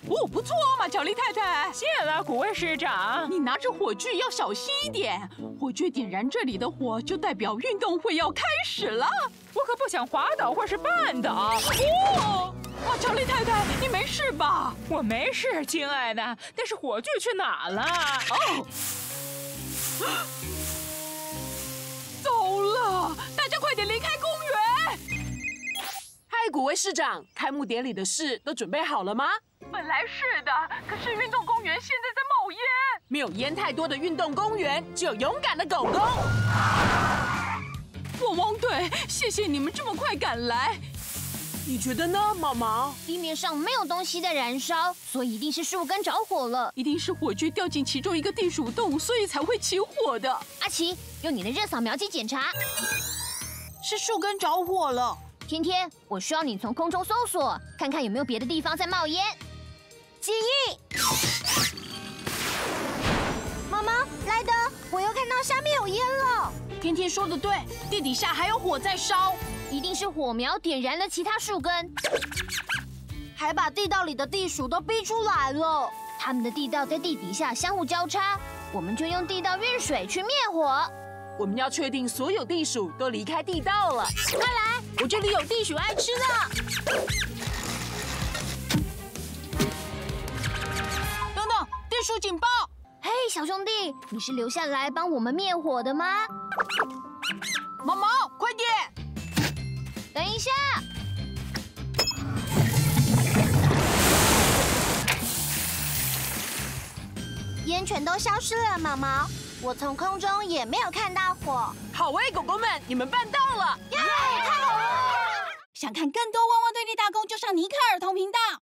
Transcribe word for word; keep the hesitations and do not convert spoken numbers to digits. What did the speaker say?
哦，不错嘛，巧丽太太。 谢了，古卫师长。 你拿着火炬要小心一点，火炬点燃这里的火，就代表运动会要开始了。 我可不想滑倒或是绊倒。 哦，哇，巧丽太太，你没事吧？ 我没事，亲爱的。但是火炬去哪了？ 哦，走了，大家快点离开公园。 嗨，古卫市长，开幕典礼的事都准备好了吗？ 本来是的，可是运动公园现在在冒烟。 没有烟太多的运动公园，只有勇敢的狗狗。 汪汪队，谢谢你们这么快赶来。 你觉得呢，毛毛？ 地面上没有东西在燃烧，所以一定是树根着火了。 一定是火炬掉进其中一个地鼠洞，所以才会起火的。 阿奇，用你的热扫描机检查。 是树根着火了。 天天，我需要你从空中搜索，看看有没有别的地方在冒烟。 记忆，毛毛，莱德，我又看到下面有烟了。天天说的对，地底下还有火在烧， 一定是火苗点燃了其他树根， 还把地道里的地鼠都逼出来了。 它们的地道在地底下相互交叉，我们就用地道运水去灭火。 我们要确定所有地鼠都离开地道了。 快来，我这里有地鼠爱吃的。等等，地鼠警报！ 嘿，小兄弟，你是留下来帮我们灭火的吗？ 毛毛，快点！ 等一下， 烟全都消失了，毛毛。我从空中也没有看到火。 好诶，狗狗们，你们办到了！ 耶，太好了！想看更多汪汪队立大功，就上尼克儿童频道。